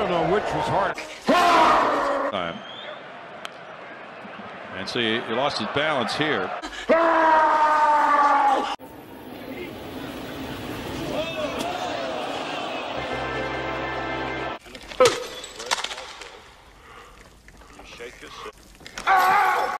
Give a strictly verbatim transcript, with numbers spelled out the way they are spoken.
don't know which was hard. Time. And see, he lost his balance here. Hey!